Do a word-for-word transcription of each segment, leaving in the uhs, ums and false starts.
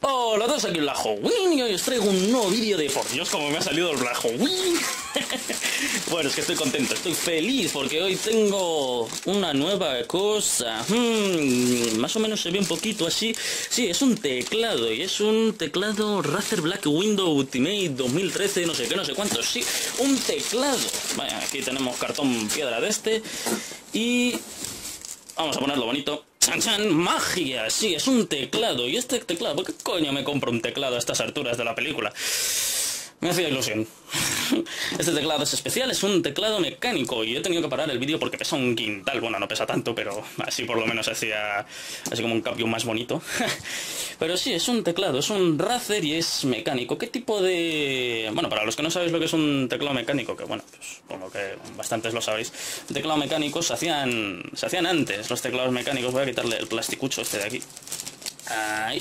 Hola a todos, aquí en la Halloween y hoy os traigo un nuevo vídeo de por Dios como me ha salido el Halloween. Bueno, es que estoy contento, estoy feliz porque hoy tengo una nueva cosa. Hmm, más o menos se ve un poquito así. Sí, es un teclado y es un teclado Razer Black Window Ultimate dos mil trece, no sé qué, no sé cuántos. Sí, un teclado. Vaya, aquí tenemos cartón piedra de este y vamos a ponerlo bonito. ¡Chan, chan! ¡Magia! Sí, es un teclado. ¿Y este teclado? ¿Por qué coño me compro un teclado a estas alturas de la película? Me hacía ilusión. Este teclado es especial, es un teclado mecánico y he tenido que parar el vídeo porque pesa un quintal. Bueno, no pesa tanto, pero así por lo menos hacía así como un cambio más bonito. Pero sí, es un teclado, es un Razer y es mecánico. ¿Qué tipo de...? Bueno, para los que no sabéis lo que es un teclado mecánico, que bueno, pues por lo que bastantes lo sabéis, un teclado mecánico se hacían, se hacían antes los teclados mecánicos. Voy a quitarle el plasticucho este de aquí. Ahí.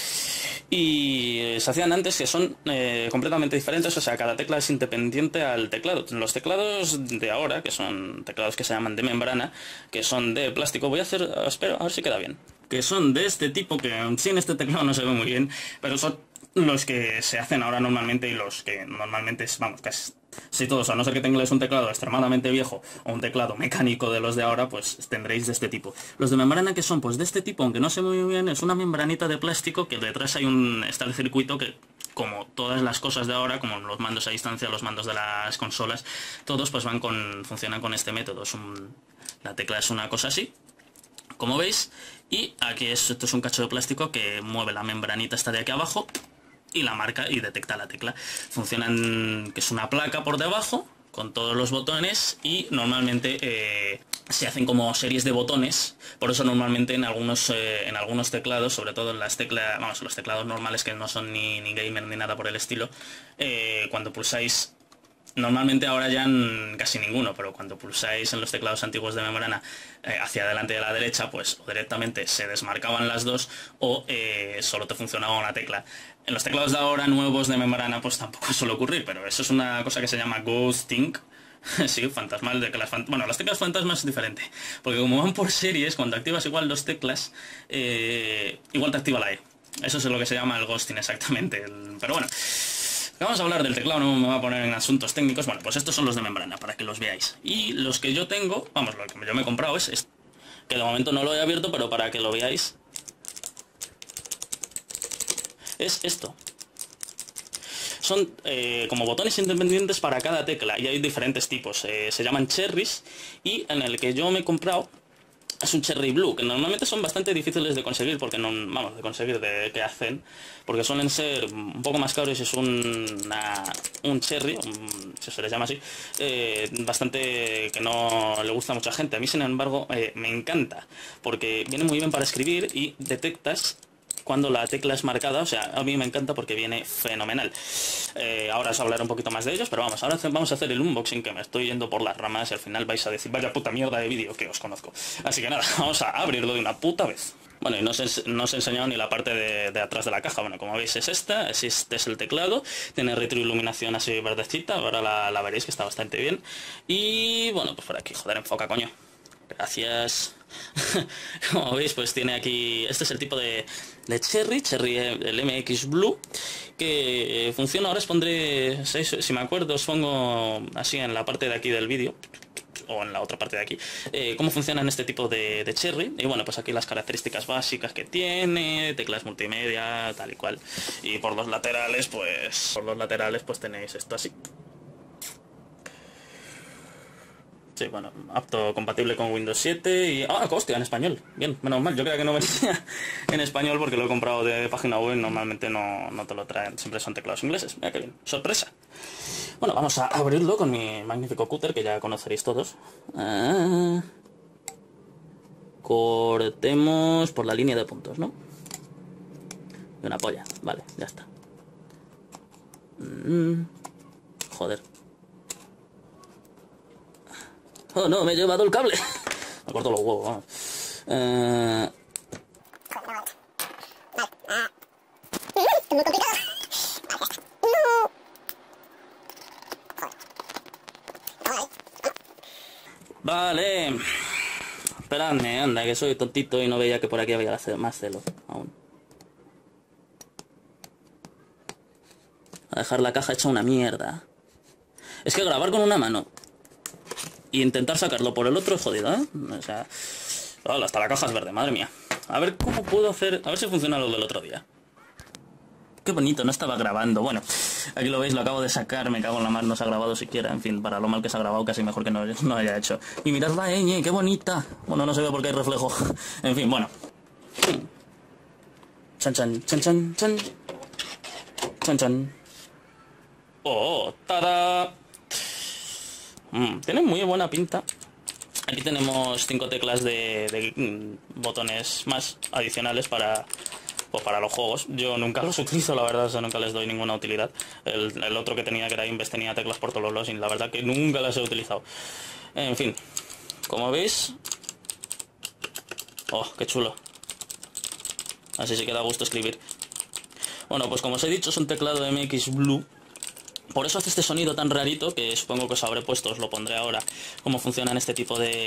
Y se hacían antes que son eh, completamente diferentes, o sea, cada tecla es independiente al teclado. Los teclados de ahora, que son teclados que se llaman de membrana, que son de plástico, voy a hacer, espero, a ver si queda bien, que son de este tipo, que sin este teclado no se ve muy bien, pero son los que se hacen ahora normalmente y los que normalmente, vamos, casi... Si todos, a no ser que tengáis un teclado extremadamente viejo o un teclado mecánico de los de ahora, pues tendréis de este tipo. Los de membrana, que son pues de este tipo, aunque no se ve muy bien, es una membranita de plástico que detrás hay un está el circuito que, como todas las cosas de ahora, como los mandos a distancia, los mandos de las consolas, todos pues van con funcionan con este método. Es un, la tecla es una cosa así, como veis, y aquí es, esto es un cacho de plástico que mueve la membranita esta de aquí abajo y la marca y detecta la tecla. Funcionan, que es una placa por debajo con todos los botones y normalmente eh, se hacen como series de botones. Por eso normalmente en algunos eh, en algunos teclados, sobre todo en las teclas, vamos, los teclados normales que no son ni, ni gamer ni nada por el estilo, eh, cuando pulsáis, normalmente ahora ya casi ninguno, pero cuando pulsáis en los teclados antiguos de membrana eh, hacia adelante y a la derecha, pues o directamente se desmarcaban las dos o eh, solo te funcionaba una tecla. En los teclados de ahora nuevos de membrana pues tampoco suele ocurrir, pero eso es una cosa que se llama ghosting. Sí, fantasmal, de que las fant bueno, las teclas fantasmas es diferente, porque como van por series, cuando activas igual dos teclas, eh, igual te activa la E. Eso es lo que se llama el ghosting exactamente, el... pero bueno. Vamos a hablar del teclado, no me voy a poner en asuntos técnicos. Bueno, pues estos son los de membrana, para que los veáis. Y los que yo tengo, vamos, lo que yo me he comprado es este, que de momento no lo he abierto, pero para que lo veáis, es esto. Son eh, como botones independientes para cada tecla y hay diferentes tipos. Eh, se llaman cherries y en el que yo me he comprado es un Cherry Blue, que normalmente son bastante difíciles de conseguir, porque no, vamos, de conseguir, de que hacen, porque suelen ser un poco más caros y es un, una, un Cherry, un, si se les llama así, eh, bastante que no le gusta a mucha gente. A mí, sin embargo, eh, me encanta, porque viene muy bien para escribir y detectas cuando la tecla es marcada. O sea, a mí me encanta porque viene fenomenal. Eh, ahora os hablaré un poquito más de ellos, pero vamos, ahora vamos a hacer el unboxing, que me estoy yendo por las ramas y al final vais a decir, vaya puta mierda de vídeo que os conozco. Así que nada, vamos a abrirlo de una puta vez. Bueno, y no os, he, no os he enseñado ni la parte de, de atrás de la caja. Bueno, como veis es esta, es, este es el teclado, tiene retroiluminación así verdecita, ahora la, la veréis que está bastante bien. Y bueno, pues por aquí, joder, enfoca, coño. Gracias. Como veis, pues tiene aquí... Este es el tipo de, de Cherry, Cherry, el M X Blue, que funciona. Ahora os pondré, si, si me acuerdo, os pongo así en la parte de aquí del vídeo, o en la otra parte de aquí, eh, cómo funciona en este tipo de, de Cherry. Y bueno, pues aquí las características básicas que tiene, teclas multimedia, tal y cual. Y por los laterales, pues... Por los laterales, pues tenéis esto así. Sí, bueno, apto, compatible con Windows siete y... ¡Ah, hostia! En español. Bien, menos mal. Yo creía que no venía en español porque lo he comprado de página web. Normalmente no, no te lo traen. Siempre son teclados ingleses. Mira qué bien. ¡Sorpresa! Bueno, vamos a abrirlo con mi magnífico cúter que ya conoceréis todos. Ah, cortemos por la línea de puntos, ¿no? De una polla. Vale, ya está. Mm, joder. Oh no, me he llevado el cable. Me corto los huevos, vamos. Eh... Vale. Esperadme, anda, que soy tontito y no veía que por aquí había más celo aún. a dejar la caja hecha una mierda. Es que grabar con una mano y intentar sacarlo por el otro es jodido, ¿eh? O sea, hola, hasta la caja es verde, madre mía. A ver cómo puedo hacer, a ver si funciona lo del otro día. Qué bonito, no estaba grabando. Bueno, aquí lo veis, lo acabo de sacar, me cago en la mar, no se ha grabado siquiera. En fin, para lo mal que se ha grabado, casi mejor que no, no haya hecho. Y mirad la ñ, qué bonita. Bueno, no se ve porque hay reflejo. En fin, bueno. Chan, chan, chan, chan, chan. Chan, chan. Oh, tada. Mm, tiene muy buena pinta. Aquí tenemos cinco teclas de, de mm, botones más adicionales para... pues para los juegos. Yo nunca los utilizo, la verdad, o sea, nunca les doy ninguna utilidad. El, el otro que tenía, que era Inves, tenía teclas por todos los lados y la verdad que nunca las he utilizado. En fin, como veis... Oh, qué chulo. Así sí que da gusto escribir. Bueno, pues como os he dicho, es un teclado M X Blue. Por eso hace este sonido tan rarito, que supongo que os habré puesto, os lo pondré ahora, cómo funcionan este tipo de...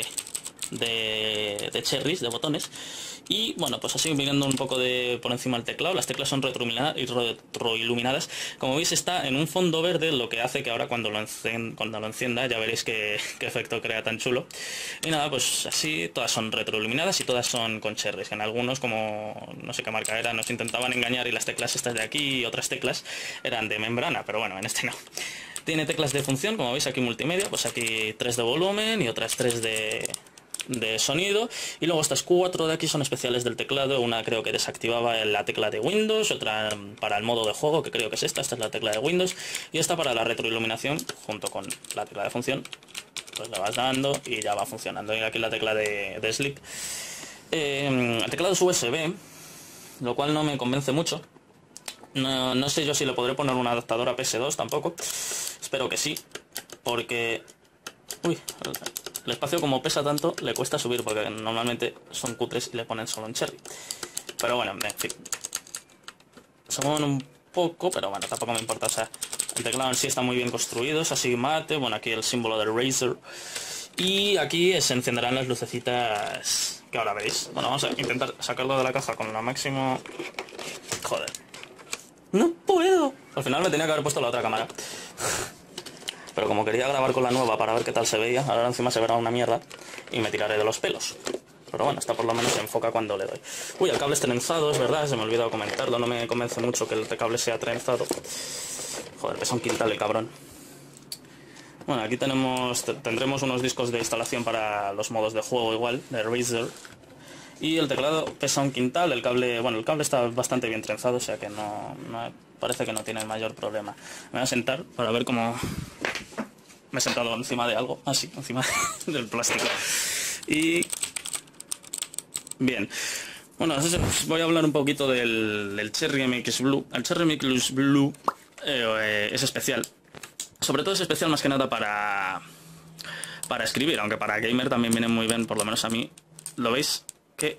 De, de cherries, de botones. Y bueno, pues así mirando un poco de por encima del teclado, las teclas son retroiluminadas. Como veis está en un fondo verde, lo que hace que ahora cuando lo, encend cuando lo encienda ya veréis qué, qué efecto crea tan chulo. Y nada, pues así todas son retroiluminadas y todas son con cherries. En algunos, como no sé qué marca era, nos intentaban engañar y las teclas estas de aquí y otras teclas eran de membrana, pero bueno, en este no. Tiene teclas de función, como veis aquí multimedia, pues aquí tres de volumen y otras tres de... de sonido, y luego estas cuatro de aquí son especiales del teclado. Una creo que desactivaba la tecla de Windows, otra para el modo de juego, que creo que es esta, esta es la tecla de Windows, y esta para la retroiluminación, junto con la tecla de función, pues le vas dando y ya va funcionando. Y aquí la tecla de, de Sleep. Eh, el teclado es U S B, lo cual no me convence mucho. No, no sé yo si le podré poner un adaptador a P S dos tampoco, espero que sí, porque... Uy, el espacio como pesa tanto le cuesta subir porque normalmente son cutres y le ponen solo un cherry. Pero bueno, en fin. Son un poco, pero bueno, tampoco me importa. O sea, el teclado en sí está muy bien construido, es así mate. Bueno, aquí el símbolo del Razer. Y aquí se encenderán las lucecitas que ahora veis. Bueno, vamos a intentar sacarlo de la caja con la máximo... Joder. No puedo. Al final me tenía que haber puesto la otra cámara. Pero como quería grabar con la nueva para ver qué tal se veía, ahora encima se verá una mierda y me tiraré de los pelos. Pero bueno, esta por lo menos se enfoca cuando le doy. Uy, el cable es trenzado, es verdad, se me ha olvidado comentarlo. No me convence mucho que el cable sea trenzado. Joder, pesa un quintal el cabrón. Bueno, aquí tenemos tendremos unos discos de instalación para los modos de juego igual, de Razer. Y el teclado pesa un quintal, el cable, bueno, el cable está bastante bien trenzado, o sea que no, no parece que no tiene el mayor problema. Me voy a sentar para ver cómo... Me he sentado encima de algo, así, ah, encima del plástico. Y... Bien. Bueno, voy a hablar un poquito del, del Cherry M X Blue. El Cherry M X Blue eh, es especial. Sobre todo es especial más que nada para... Para escribir, aunque para gamer también viene muy bien, por lo menos a mí. ¿Lo veis? Que...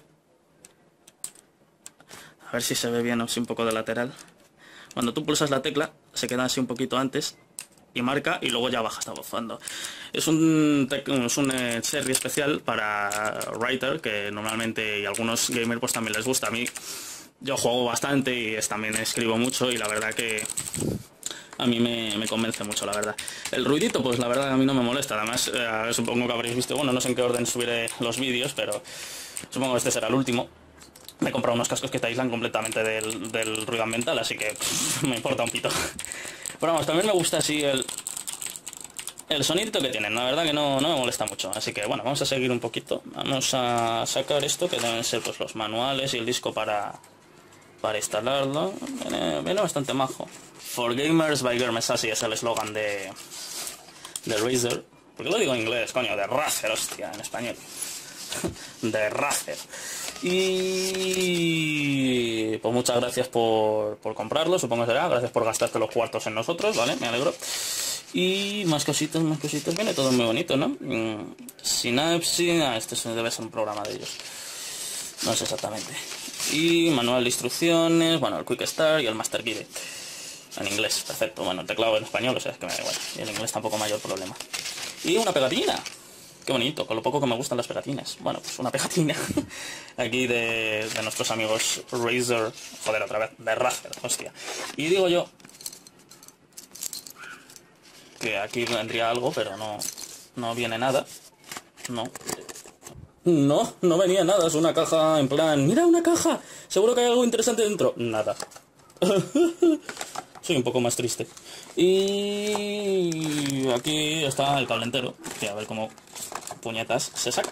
A ver si se ve bien, así un poco de lateral. Cuando tú pulsas la tecla, se queda así un poquito antes... y marca y luego ya baja hasta bufando. Es un, es un eh, cherry especial para writer que normalmente y algunos gamers pues también les gusta. A mí yo juego bastante y es, también escribo mucho y la verdad que a mí me, me convence mucho, la verdad. El ruidito pues la verdad a mí no me molesta. Además eh, supongo que habréis visto, bueno, no sé en qué orden subiré los vídeos, pero supongo que este será el último. Me he comprado unos cascos que te aíslan completamente del, del ruido ambiental, así que pff, me importa un pito. Pero vamos, también me gusta así el, el sonidito que tienen, la verdad que no, no me molesta mucho. Así que bueno, vamos a seguir un poquito. Vamos a sacar esto, que deben ser pues los manuales y el disco para, para instalarlo. Viene, viene bastante majo. For Gamers by Gamers, así es el eslogan de, de Razer. ¿Por qué lo digo en inglés, coño? De Razer, hostia, en español. De Razer. Y pues muchas gracias por, por comprarlo, supongo que será. Gracias por gastarte los cuartos en nosotros, ¿vale? Me alegro. Y más cositas, más cositas. Viene todo muy bonito, ¿no? Mm, Synapse, ah, este debe ser un programa de ellos. No sé exactamente. Y manual de instrucciones, bueno, el Quick Start y el Master Guide. En inglés, perfecto. Bueno, el teclado en español, o sea, es que me da igual. Y el inglés tampoco mayor problema. Y una pegatina. Qué bonito, con lo poco que me gustan las pegatinas. Bueno, pues una pegatina aquí de, de nuestros amigos Razer. Joder, otra vez, de Razer, hostia. Y digo yo, que aquí vendría algo, pero no, no viene nada. No. No, no venía nada, es una caja en plan... ¡Mira, una caja! Seguro que hay algo interesante dentro. Nada. Soy un poco más triste. Y aquí está el cable entero, que a ver cómo puñetas se saca.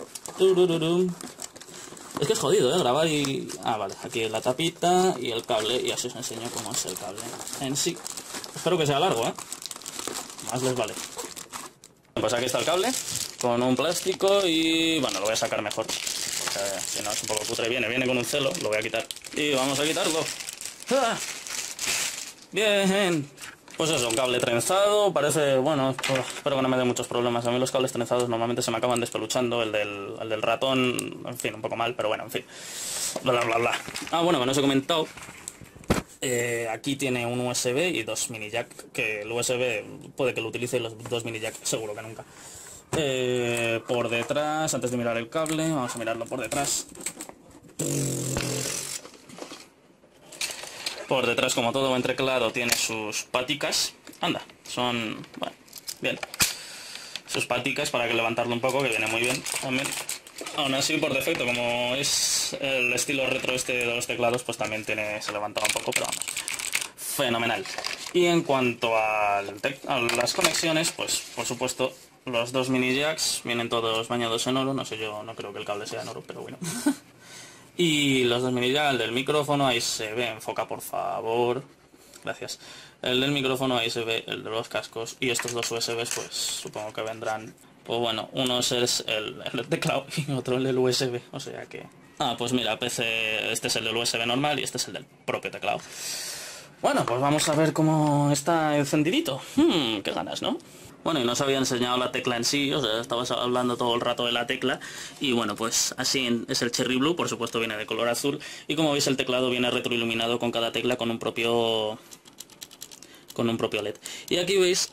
Es que es jodido, ¿eh? Grabar y... Ah, vale, aquí la tapita y el cable, y así os enseño cómo es el cable en sí. Espero que sea largo, ¿eh? Más les vale. Pues aquí está el cable, con un plástico y... Bueno, lo voy a sacar mejor. Eh, si no, es un poco cutre. Viene, viene con un celo, lo voy a quitar. Y vamos a quitarlo. ¡Ah! Bien. Pues eso, un cable trenzado, parece, bueno, espero que no me dé muchos problemas. A mí los cables trenzados normalmente se me acaban despeluchando, el del, el del ratón, en fin, un poco mal, pero bueno, en fin. Bla, bla, bla, bla. Ah, bueno, que no os he comentado. Eh, aquí tiene un U S B y dos mini jack, que el U S B puede que lo utilice y los dos mini jack seguro que nunca. Eh, por detrás, antes de mirar el cable, vamos a mirarlo por detrás. Por detrás, como todo buen teclado, tiene sus paticas. Anda, son... bueno, bien. Sus paticas para que levantarlo un poco, que viene muy bien también. Aún así, por defecto, como es el estilo retro este de los teclados, pues también tiene, se levanta un poco, pero vamos, fenomenal. Y en cuanto al a las conexiones, pues por supuesto, los dos mini jacks vienen todos bañados en oro. No sé, yo no creo que el cable sea en oro, pero bueno. Y los dos mini jacks, el del micrófono, ahí se ve, enfoca por favor, gracias. El del micrófono, ahí se ve el de los cascos, y estos dos U S Bs, pues supongo que vendrán, pues bueno, uno es el, el teclado y otro el del U S B, o sea que... Ah, pues mira, P C, este es el del U S B normal y este es el del propio teclado. Bueno, pues vamos a ver cómo está encendidito. Hmm, qué ganas, ¿no? Bueno, y no os había enseñado la tecla en sí, o sea, estabas hablando todo el rato de la tecla. Y bueno, pues así es el Cherry Blue, por supuesto viene de color azul. Y como veis el teclado viene retroiluminado con cada tecla con un propio... con un propio L E D. Y aquí veis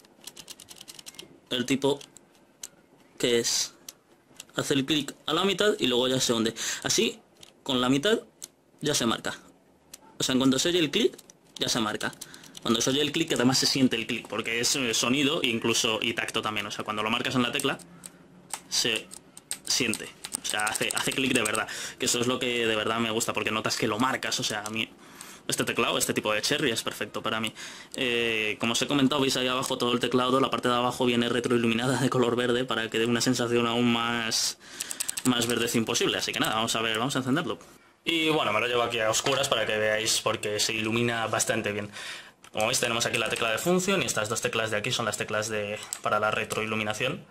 el tipo que es... hace el clic a la mitad y luego ya se hunde. Así, con la mitad ya se marca. O sea, en cuanto se oye el clic, ya se marca. Cuando se oye el clic, además se siente el clic, porque es sonido incluso y tacto también. O sea, cuando lo marcas en la tecla, se siente. O sea, hace, hace clic de verdad. Que eso es lo que de verdad me gusta, porque notas que lo marcas. O sea, a mí este teclado, este tipo de Cherry es perfecto para mí. Eh, como os he comentado, veis ahí abajo todo el teclado. La parte de abajo viene retroiluminada de color verde para que dé una sensación aún más, más verdecín posible. Así que nada, vamos a ver, vamos a encenderlo. Y bueno, me lo llevo aquí a oscuras para que veáis, porque se ilumina bastante bien. Como veis, tenemos aquí la tecla de función y estas dos teclas de aquí son las teclas de para la retroiluminación.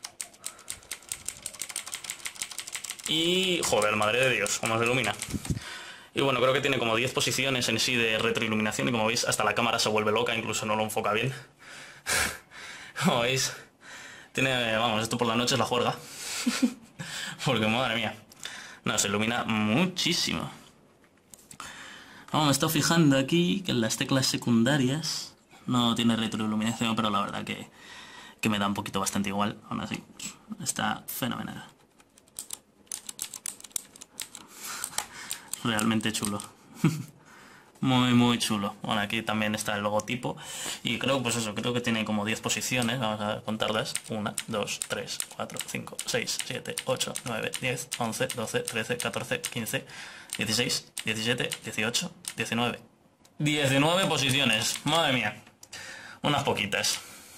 Y joder, madre de Dios, cómo se ilumina. Y bueno, creo que tiene como diez posiciones en sí de retroiluminación y como veis hasta la cámara se vuelve loca, incluso no lo enfoca bien. Como veis, tiene, vamos, esto por la noche es la juerga. Porque madre mía, no, se ilumina muchísimo. Vamos, me estoy fijando aquí que en las teclas secundarias no tiene retroiluminación, pero la verdad que, que me da un poquito bastante igual. Aún así, está fenomenal. Realmente chulo. Muy, muy chulo. Bueno, aquí también está el logotipo. Y creo, pues eso, creo que tiene como diez posiciones. Vamos a contarlas. uno, dos, tres, cuatro, cinco, seis, siete, ocho, nueve, diez, once, doce, trece, catorce, quince, dieciséis, diecisiete, dieciocho, diecinueve. diecinueve posiciones. Madre mía. Unas poquitas.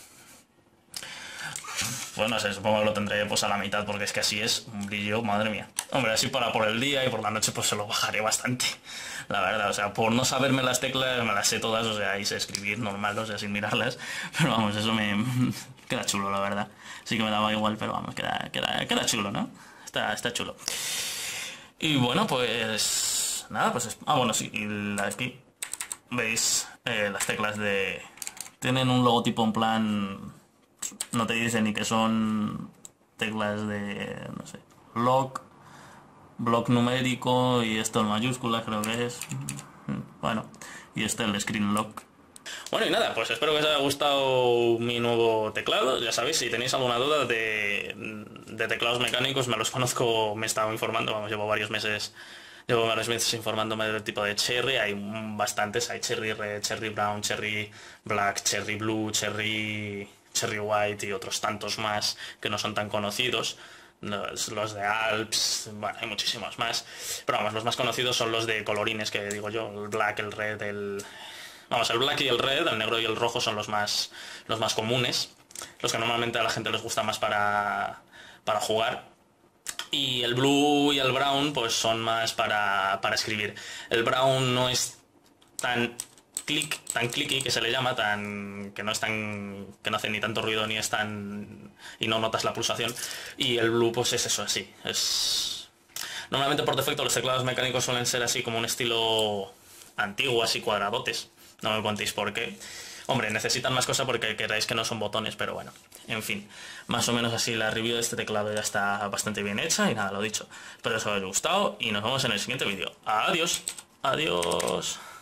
Pues no sé, supongo que lo tendré pues a la mitad, porque es que así es un brillo, madre mía. Hombre, así para por el día y por la noche pues se lo bajaré bastante, la verdad. O sea, por no saberme las teclas, me las sé todas, o sea, y sé escribir normal, o sea, sin mirarlas. Pero vamos, eso me queda chulo, la verdad. Sí que me daba igual, pero vamos, queda, queda, queda chulo, ¿no? Está, está chulo. Y bueno, pues... nada, pues... ah, bueno, sí, y aquí veis eh, las teclas de... tienen un logotipo en plan... no te dice ni que son teclas de, no sé, lock, block numérico, y esto en mayúsculas creo que es. Bueno, y este el screen lock. Bueno, y nada, pues espero que os haya gustado mi nuevo teclado. Ya sabéis, si tenéis alguna duda de, de teclados mecánicos, me los conozco, me he estado informando, vamos, llevo varios meses Llevo varios meses informándome del tipo de cherry, hay bastantes, hay cherry red, cherry brown, cherry black, cherry blue, cherry, cherry white y otros tantos más que no son tan conocidos. Los, los de Alps, bueno, hay muchísimos más. Pero vamos, los más conocidos son los de colorines, que digo yo, el black, el red, el... Vamos, el black y el red, el negro y el rojo son los más, los más comunes. Los que normalmente a la gente les gusta más para, para jugar. Y el blue y el brown pues son más para, para escribir. El brown no es tan click, tan clicky que se le llama, tan que no es tan que no hace ni tanto ruido ni es tan y no notas la pulsación. Y el blue pues es eso, así. Es normalmente por defecto los teclados mecánicos suelen ser así como un estilo antiguo, así cuadradotes. No me contéis por qué. Hombre, necesitan más cosas porque queráis que no son botones, pero bueno, en fin. Más o menos así la review de este teclado ya está bastante bien hecha y nada, lo dicho. Espero que os haya gustado y nos vemos en el siguiente vídeo. Adiós. Adiós.